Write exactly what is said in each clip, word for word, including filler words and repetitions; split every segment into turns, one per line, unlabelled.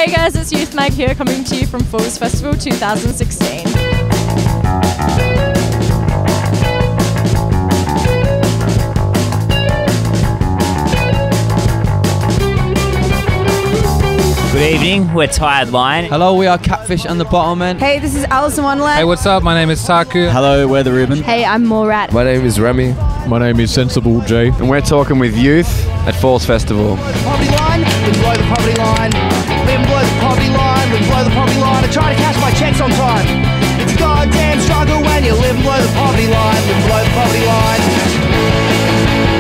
Hey guys, it's Youth Mag here, coming to you from Fools Festival two thousand sixteen.
Good evening, we're Tired Lion.
Hello, we are Catfish and the Bottlemen.
Hey, this is Alice in Wonderland.
Hey, what's up? My name is Taku.
Hello, we're the Ribbon.
Hey, I'm Morat.
My name is Remy.
My name is Sensible J.
And we're talking with youth at Falls Festival.
Below the poverty line, live below the poverty line. Live below the poverty line, live below the poverty line. I try to cash my checks on time. It's a goddamn struggle when you live below the poverty line, live below the poverty line.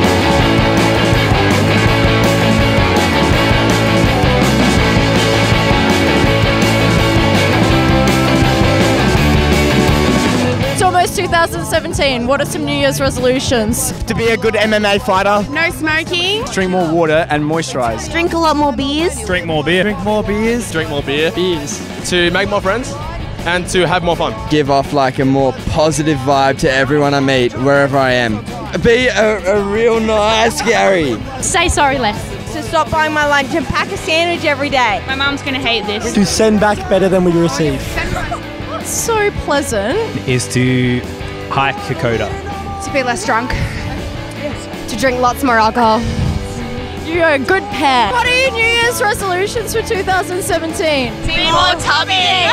Almost two thousand seventeen. What are some New Year's resolutions?
To be a good M M A fighter.
No smoking.
Drink more water and moisturise.
Drink a lot more beers.
Drink more beer.
Drink more beers.
Drink more beer.
Beers.
To make more friends and to have more fun.
Give off like a more positive vibe to everyone I meet, wherever I am. Be a, a real nice Gary.
Say sorry less.
To stop buying my lunch and pack a sandwich every day.
My mum's gonna hate this.
To send back better than we receive.
So pleasant.
Is to hike Kokoda.
To be less drunk. To drink lots more alcohol.
You're a good pair. What are your New Year's resolutions for two thousand seventeen?
Be more tubby!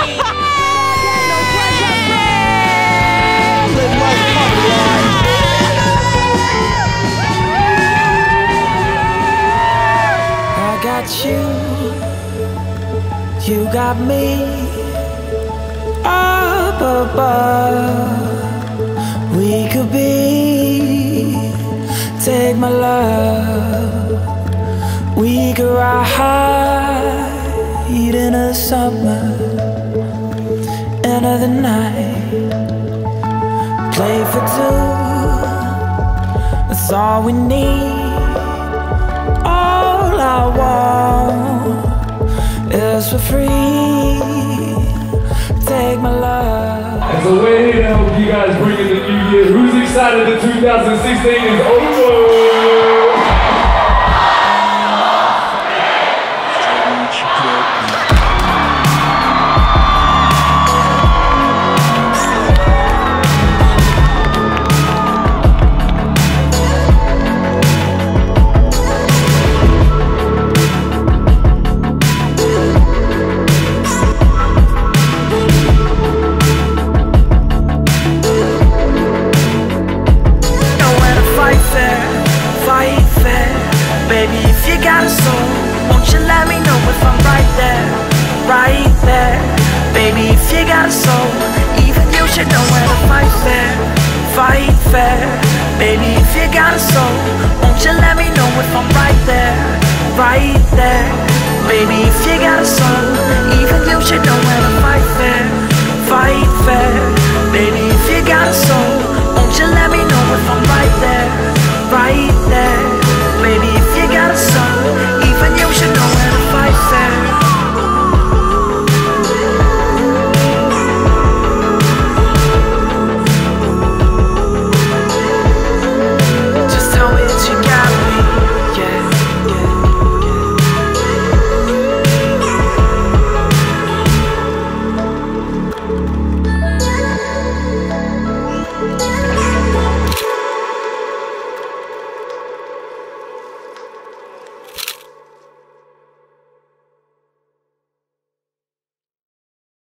I got you, you got me. Up above, we could be. Take my love, we could ride in a summer, another night. Play for two, that's all we need. All I want is for free. Take my love.
And so we're here to help you guys bring in the new year. Who's excited that two thousand sixteen is over?
Fight fair, baby, if you got a soul, won't you let me know if I'm right there, right there, baby, if you got a soul.